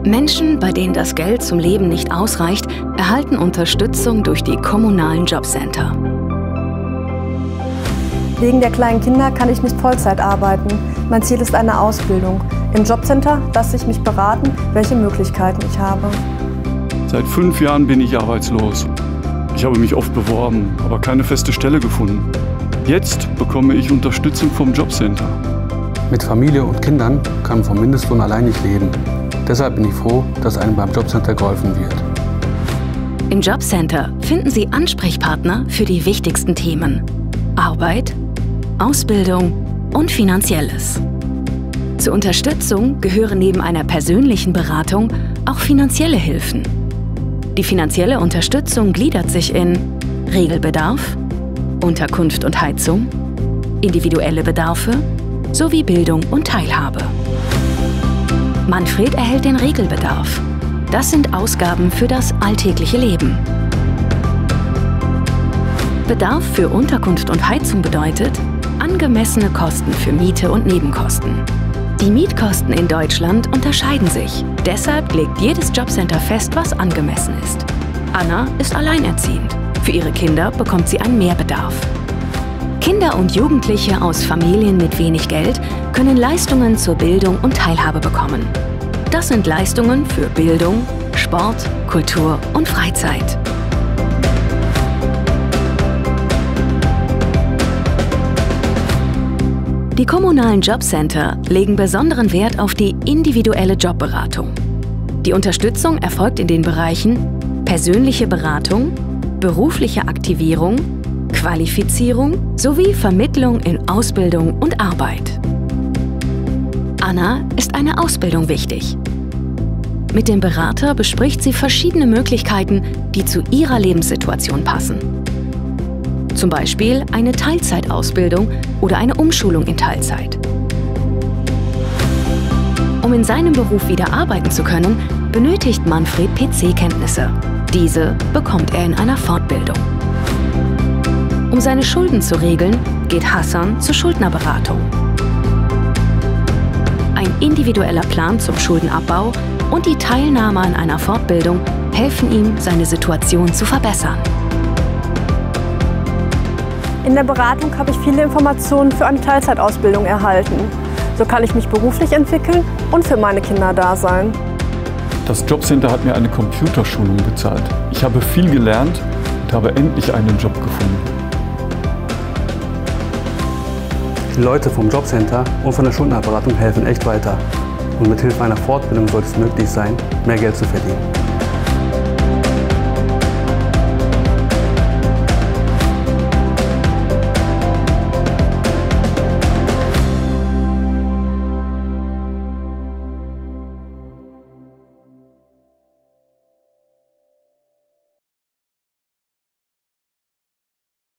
Menschen, bei denen das Geld zum Leben nicht ausreicht, erhalten Unterstützung durch die kommunalen Jobcenter. Wegen der kleinen Kinder kann ich nicht Vollzeit arbeiten. Mein Ziel ist eine Ausbildung. Im Jobcenter lasse ich mich beraten, welche Möglichkeiten ich habe. Seit 5 Jahren bin ich arbeitslos. Ich habe mich oft beworben, aber keine feste Stelle gefunden. Jetzt bekomme ich Unterstützung vom Jobcenter. Mit Familie und Kindern kann man vom Mindestlohn allein nicht leben. Deshalb bin ich froh, dass einem beim Jobcenter geholfen wird. Im Jobcenter finden Sie Ansprechpartner für die wichtigsten Themen: Arbeit, Ausbildung und Finanzielles. Zur Unterstützung gehören neben einer persönlichen Beratung auch finanzielle Hilfen. Die finanzielle Unterstützung gliedert sich in Regelbedarf, Unterkunft und Heizung, individuelle Bedarfe sowie Bildung und Teilhabe. Manfred erhält den Regelbedarf. Das sind Ausgaben für das alltägliche Leben. Bedarf für Unterkunft und Heizung bedeutet angemessene Kosten für Miete und Nebenkosten. Die Mietkosten in Deutschland unterscheiden sich. Deshalb legt jedes Jobcenter fest, was angemessen ist. Anna ist alleinerziehend. Für ihre Kinder bekommt sie einen Mehrbedarf. Kinder und Jugendliche aus Familien mit wenig Geld können Leistungen zur Bildung und Teilhabe bekommen. Das sind Leistungen für Bildung, Sport, Kultur und Freizeit. Die kommunalen Jobcenter legen besonderen Wert auf die individuelle Jobberatung. Die Unterstützung erfolgt in den Bereichen persönliche Beratung, berufliche Aktivierung, Qualifizierung sowie Vermittlung in Ausbildung und Arbeit. Anna ist eine Ausbildung wichtig. Mit dem Berater bespricht sie verschiedene Möglichkeiten, die zu ihrer Lebenssituation passen. Zum Beispiel eine Teilzeitausbildung oder eine Umschulung in Teilzeit. Um in seinem Beruf wieder arbeiten zu können, benötigt Manfred PC-Kenntnisse. Diese bekommt er in einer Fortbildung. Um seine Schulden zu regeln, geht Hassan zur Schuldnerberatung. Ein individueller Plan zum Schuldenabbau und die Teilnahme an einer Fortbildung helfen ihm, seine Situation zu verbessern. In der Beratung habe ich viele Informationen für eine Teilzeitausbildung erhalten. So kann ich mich beruflich entwickeln und für meine Kinder da sein. Das Jobcenter hat mir eine Computerschulung bezahlt. Ich habe viel gelernt und habe endlich einen Job gefunden. Die Leute vom Jobcenter und von der Schuldnerberatung helfen echt weiter. Und mit Hilfe einer Fortbildung sollte es möglich sein, mehr Geld zu verdienen.